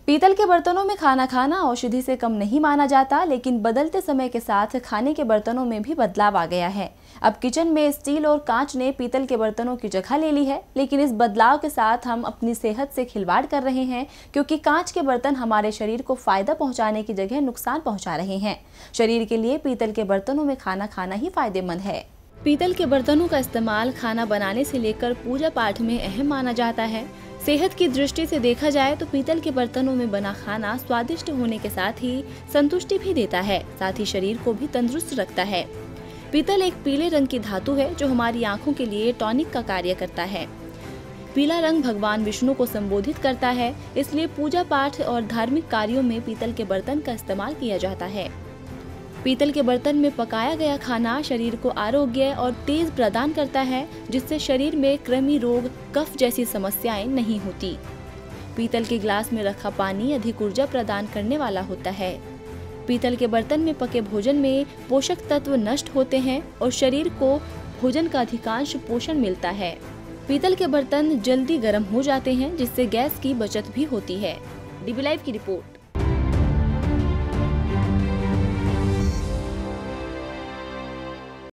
पीतल के बर्तनों में खाना खाना औषधि से कम नहीं माना जाता, लेकिन बदलते समय के साथ खाने के बर्तनों में भी बदलाव आ गया है। अब किचन में स्टील और कांच ने पीतल के बर्तनों की जगह ले ली है, लेकिन इस बदलाव के साथ हम अपनी सेहत से खिलवाड़ कर रहे हैं, क्योंकि कांच के बर्तन हमारे शरीर को फायदा पहुंचाने की जगह नुकसान पहुंचा रहे हैं। शरीर के लिए पीतल के बर्तनों में खाना खाना ही फायदेमंद है। पीतल के बर्तनों का इस्तेमाल खाना बनाने से लेकर पूजा पाठ में अहम माना जाता है। सेहत की दृष्टि से देखा जाए तो पीतल के बर्तनों में बना खाना स्वादिष्ट होने के साथ ही संतुष्टि भी देता है, साथ ही शरीर को भी तंदुरुस्त रखता है। पीतल एक पीले रंग की धातु है जो हमारी आंखों के लिए टॉनिक का कार्य करता है। पीला रंग भगवान विष्णु को संबोधित करता है, इसलिए पूजा पाठ और धार्मिक कार्यों में पीतल के बर्तन का इस्तेमाल किया जाता है। पीतल के बर्तन में पकाया गया खाना शरीर को आरोग्य और तेज प्रदान करता है, जिससे शरीर में कृमि रोग, कफ जैसी समस्याएं नहीं होती। पीतल के गिलास में रखा पानी अधिक ऊर्जा प्रदान करने वाला होता है। पीतल के बर्तन में पके भोजन में पोषक तत्व नष्ट होते हैं और शरीर को भोजन का अधिकांश पोषण मिलता है। पीतल के बर्तन जल्दी गर्म हो जाते हैं, जिससे गैस की बचत भी होती है। DB लाइव की रिपोर्ट।